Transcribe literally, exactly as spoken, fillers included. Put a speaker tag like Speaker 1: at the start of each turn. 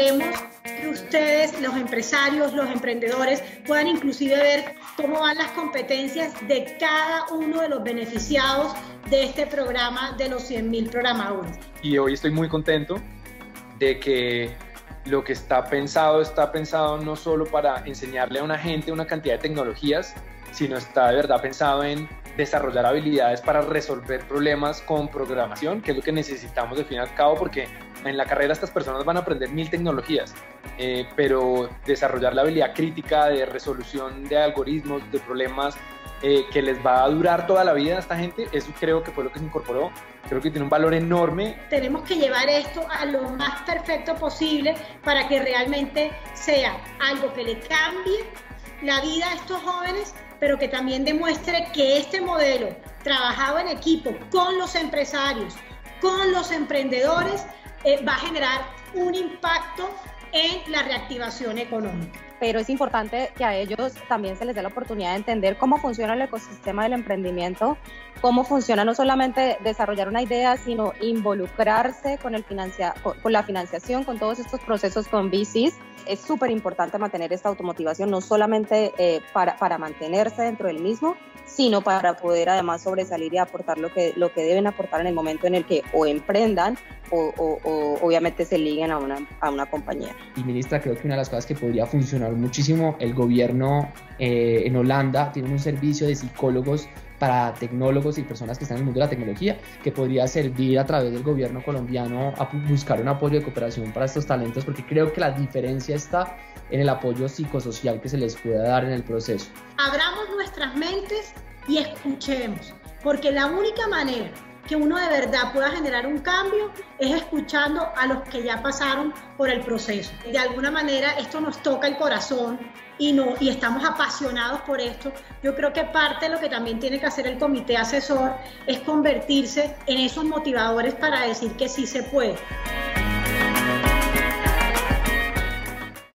Speaker 1: queremos que ustedes, los empresarios, los emprendedores, puedan inclusive ver cómo van las competencias de cada uno de los beneficiados de este programa de los cien mil programadores.
Speaker 2: Y hoy estoy muy contento de que lo que está pensado, está pensado no solo para enseñarle a una gente una cantidad de tecnologías, sino está de verdad pensado en desarrollar habilidades para resolver problemas con programación, que es lo que necesitamos de fin y al cabo, porque en la carrera estas personas van a aprender mil tecnologías, eh, pero desarrollar la habilidad crítica de resolución de algoritmos, de problemas eh, que les va a durar toda la vida a esta gente, eso creo que fue lo que se incorporó. Creo que tiene un valor enorme.
Speaker 1: Tenemos que llevar esto a lo más perfecto posible para que realmente sea algo que le cambie la vida a estos jóvenes, pero que también demuestre que este modelo, trabajado en equipo con los empresarios, con los emprendedores, eh, va a generar un impacto en la reactivación económica.
Speaker 3: Pero es importante que a ellos también se les dé la oportunidad de entender cómo funciona el ecosistema del emprendimiento, cómo funciona no solamente desarrollar una idea, sino involucrarse con, el financia, con, con la financiación, con todos estos procesos con V Cs. Es súper importante mantener esta automotivación, no solamente eh, para, para mantenerse dentro del mismo, sino para poder además sobresalir y aportar lo que, lo que deben aportar en el momento en el que o emprendan o, o, o obviamente se liguen a una, a una compañía.
Speaker 4: Y ministra, creo que una de las cosas que podría funcionar muchísimo, el gobierno eh, en Holanda tiene un servicio de psicólogos para tecnólogos y personas que están en el mundo de la tecnología, que podría servir a través del gobierno colombiano a buscar un apoyo de cooperación para estos talentos, porque creo que la diferencia está en el apoyo psicosocial que se les pueda dar en el proceso.
Speaker 1: Abramos nuestras mentes y escuchemos, porque la única manera que uno de verdad pueda generar un cambio es escuchando a los que ya pasaron por el proceso. De alguna manera esto nos toca el corazón y, no, y estamos apasionados por esto. Yo creo que parte de lo que también tiene que hacer el comité asesor es convertirse en esos motivadores para decir que sí se puede.